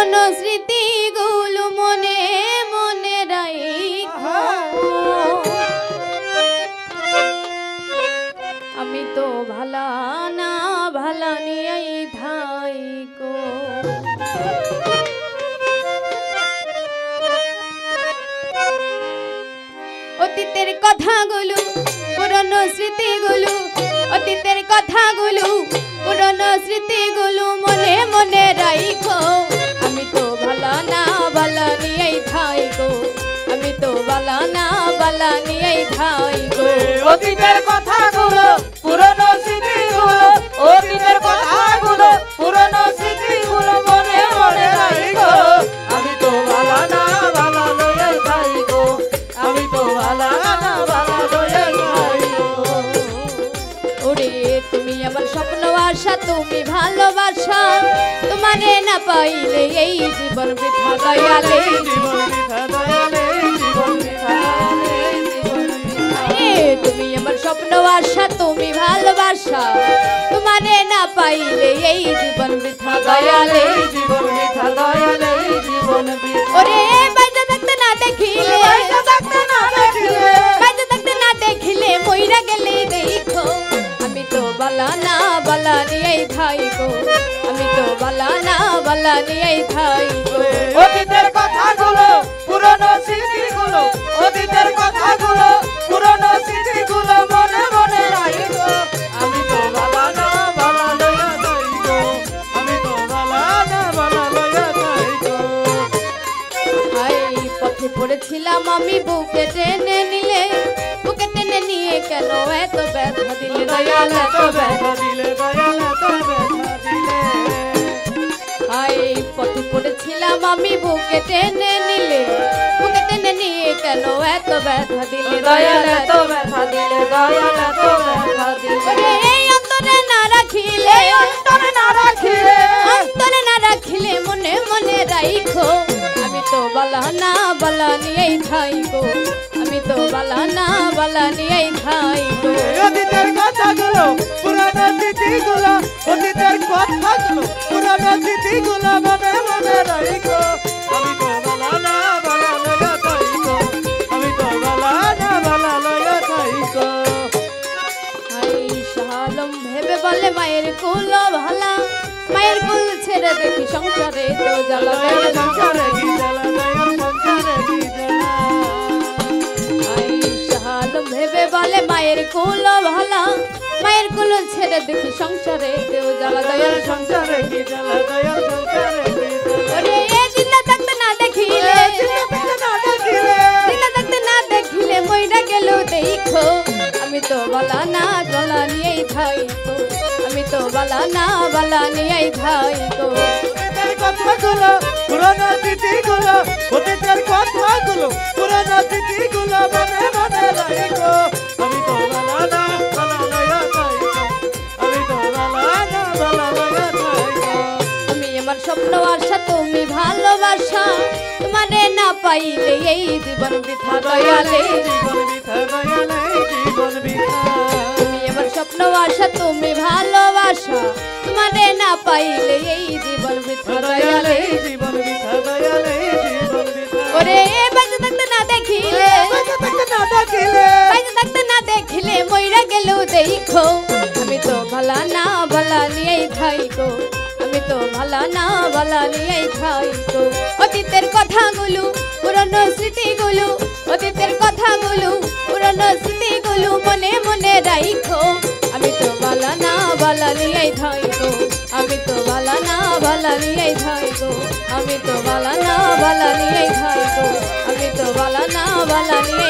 পুরনো স্মৃতিগুলো মনে মনে রাখো। আমি তো ভালা না ভালা নিয়েই থাইকো। অতীতের কথাগুলো পুরনো স্মৃতিগুলো, অতীতের কথাগুলো পুরনো স্মৃতিগুলো মনে মনে রাখো। আমি তো ভালা না ভালা নিয়েই থাইকো। আমি তো ভালা না ভালা নিয়েই থাইকো। অতীতের কথাগুলো পুরনো স্মৃতিগুলো, অতীতের কথাগুলো পুরনো স্মৃতিগুলো মনে মনে রাখো। আমি তো ভালা না ভালা লইয়াই থাইকো। আমি তো ভালা না ভালা লইয়াই থাইকো। ওরে তুমি আমার স্বপ্ন আশা, তুমি ভালোবাসা, তোমারে না পাইলে এই জীবন বৃথা দয়ালে। জীবন বৃথা দয়ালে, জীবন বৃথা দয়ালে, জীবন বৃথা। তুমি আমার স্বপ্ন আশা, তুমি ভালোবাসা, তোমারে না পাইলে এই জীবন বৃথা দয়ালে। জীবন বৃথা দয়ালে, জীবন বৃথা। ওরে বাইরে থাকতে না দেখিলে, বাইরে থাকতে না দেখিলে, বাইরে থাকতে না দেখিলে মইরা গেলে দেখো। আমি তো বালা না বালা নিয়েই থাইকো। আমি তো বালা না বালা নিয়েই থাইকো। অতীতের কথাগুলো পুরনো স্মৃতিগুলো, অতীতের কথাগুলো পুরনো স্মৃতিগুলো মনে মনে রাখো। আমি তো ভালা না ভালা লইয়া থাইকো। আমি তো ভালা না ভালা লইয়া থাইকো। হাই পথে পড়েছিলাম আমি, বুকে টেনে নিলে, বুকে টেনে নিয়ে কেন এত ব্যথা দিলে দয়াল, এত ব্যথা। দিলে দয়াল, এত ব্যথা দিলে। হাই পথে পড়েছিলাম আমি, বুকে টেনে নিলে, বুকে টেনে নিয়ে কেন এত ব্যথা দিলে দয়াল, দয়াল, এত ব্যথা দিলে দয়াল, এত ব্যথা দিলে। ওরে এই অন্তরে না রাখিলে, অন্তরে না রাখিলে, অন্তরে না রাখিলে মনে মনে রাখো। আমি তো বালা না বালা নিয়েই থাইকো। আমি তো বালা না বালা নিয়েই থাইকো। অতীতের কথাগুলো পুরানো স্মৃতিগুলো, অতীতের কথাগুলো পুরানো স্মৃতিগুলো মনে মনে রাখো। আমি তো ভালা না ভালা লইয়া থাইকো। আমি তো ভালা না ভালা লইয়া থাইকো। হাই শালম ভেবে বলে মায়ের কুল ভালা, মায়ের কুল ছেড়ে দেখি সংসারে তো জ্বালা দয়াল দেয়। সংসারে কি জ্বালা, দয়াল সংসারে কি জ্বালা। হাই শালম ভেবে বলে মায়ের কুল ভালা, মায়ের কুল ছেড়ে দেখি সংসারে তো জ্বালা দয়াল সংসার। সংসারে কি জ্বালা, দয়াল সংসারে কি জ্বালা। ওরে এ জিন্দা থাকতে না দেখিলে, চিন্তা করতে না দেখিলে, জিন্দা থাকতে না দেখিলে মইরা গেল দেখো। আমি তো বালা না বালা নিয়েই থাইকো। আমি তো বালা না বালা নিয়েই থাইকো। অতীতের কথাগুলো পুরানো স্মৃতিগুলো, অতীতের কথাগুলো পুরানো স্মৃতিগুলো মনে মনে রাখো। আমি তো ভালা না ভালা লইয়া থাইকো। আমি তো ভালা না ভালা লইয়া থাইকো। আমি আমার স্বপ্ন আশা, তুমি ভালোবাসা, তোমারে না পাইলে এই জীবন বৃথা দয়ালে। জীবন বৃথা দয়ালে, জীবন বৃথা। তুমি আমার স্বপ্ন আশা, তুমি ভালোবাসা, তোমারে না পাইলে এই জীবন বৃথা দয়ালে। জীবন বৃথা দয়ালে, জীবন বৃথা। ওরে বাইরে থাকতে না দেখিলে, বেঁচে থাকতে না দেখিলে, বাইরে থাকতে না দেখিলে মইরা গেল দেখো। আমি তো ভালা না ভালা নিয়েই থাইকো। আমি তো ভালা না ভালা নিয়েই থাইকো। অতীতের কথাগুলো পুরনো স্মৃতিগুলো, অতীতের কথাগুলো পুরনো স্মৃতিগুলো মনে মনে রাখো। আমি তো ভালা না ভালা নিয়েই থাইকো। আমি তো ভালা না ভালা নিয়েই থাইকো। আমি তো ভালা না ভালা নিয়েই থাইকো। আমি তো ভালা না ভালা নিয়ে